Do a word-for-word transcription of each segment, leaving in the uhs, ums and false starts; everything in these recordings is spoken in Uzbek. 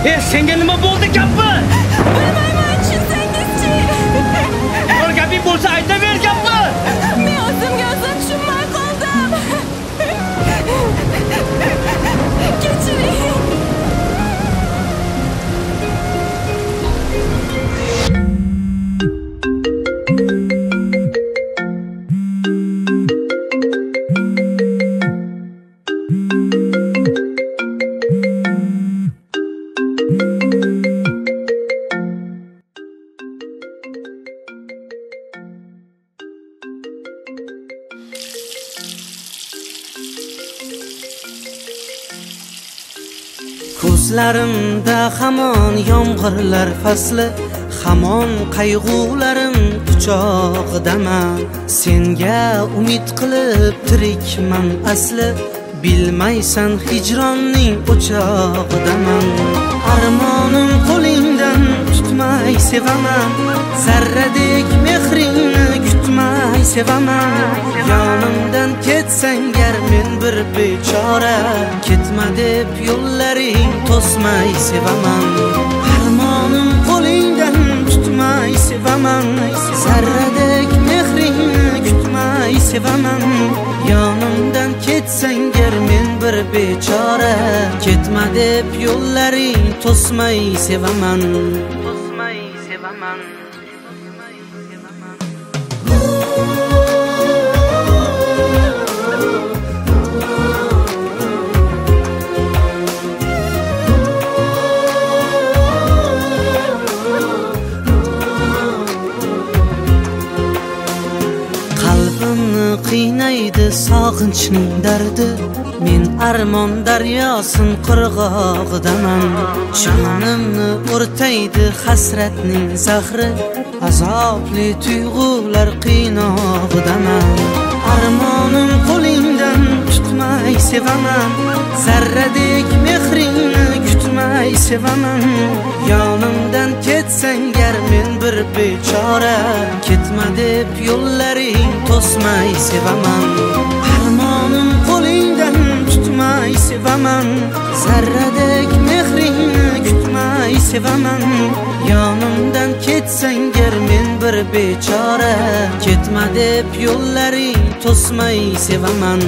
E senga nima bo'ldi gapmi? Bilmayman, tushunsangiz-chi. Bir gaping bo'lsa aytaver gapni. Men o'zimga o'zim tushunmay qoldim. Kechiring. Ko'zlarimda hamon yomg'irlar fasli, hamon qayg'ularim quchog'idaman. Senga umid qilib tirikman asli, bilmaysan hijronning o'chog'idaman. Armonim qo'lingdan tutmay sevaman, zarradek mehringni kutmay sevaman. Yonimdan ketsang gar men bir bechora, ketma deb yo'llaring to'smay sevaman. Armonim qo'lingdan tutmay sevaman, zarradek mehringni kutmay sevaman. Yonimdan ketsang gar men bir bechora, ketma deb yo'llaring to'smay sevaman. To'smay sevaman. Qiynaydi sog'inchning dardi, men armon daryosin qirg'og'idaman. Jonimni o'rtaydi hasratning zahri, azobli tuyg'ular qiynog'idaman. Armonim qo'lingdan tutmay sevaman, zarradek mehringni kutmay sevaman. Yonimdan ketsang gar men bir bechora, ketma deb yo'llaring to'smay sevaman. Armonim qo'lingdan tutmay sevaman, zarradek mehringni kutmay sevaman. Yonimdan ketsang gar men bir bechora, ketma deb yo'llaring to'smay sevaman.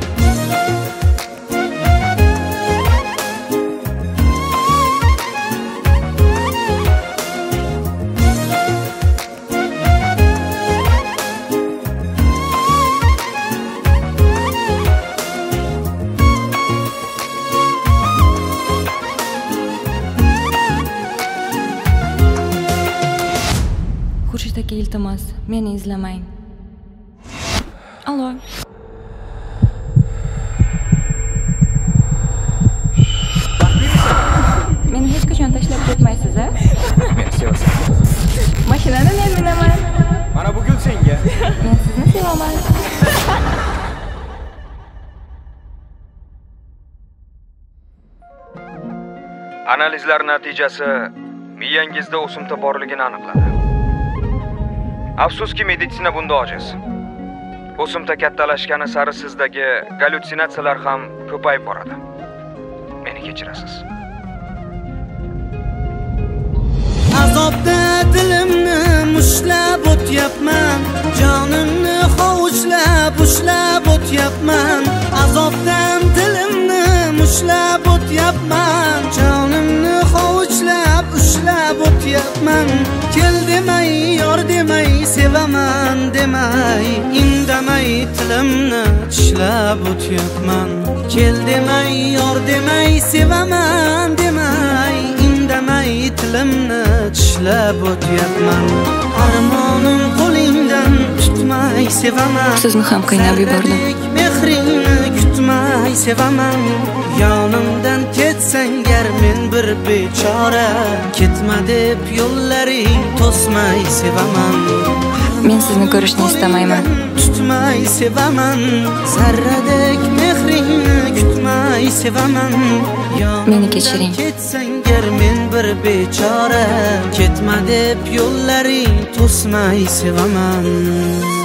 Xurshid aka, iltimos, meni izlamang. Alo. Meni hech qachon tashlab ketmaysiz, a? Men sevasan. Mashinani men minaman. Mana bu gul senga. Men sizni sevaman. Analizlar natijasi miyangizda o'simta borligini aniqladi. Afsuski meditsina bunda ojiz. O'simta kattalashgani sari sizdagi gallyutsinatsiyalar ham ko'payib boradi. Meni kechirasiz. Azobda dilimni mushlab o'tyapman, jonimni hovuchlab ushlab o'tyapman. Azobdan dilimni mushlab o'tyapman, jonimni hovuchlab ushlab o'tyapman. Kel demay, yor demay, sevaman demay, indamay tilimni tishlab o'tyapman. Kel demay, yor demay, sevaman demay, indamay tilimni tishlab o'tyapman. Armonim qo'lingdan tutmay sevaman, Sizni ham qiynab yubordim. mehringni kutmay sevaman. Yonimdan ketsang gar men bir bechora, ketma deb yo'llaring to'smay sevaman. Men sizni ko'rishni istamayman. Tutmay sevaman, zarradek mehringni kutmay sevaman. Meni kechiring. Ketsang gar men bir bechora, ketma deb yo'llaring to'smay sevaman.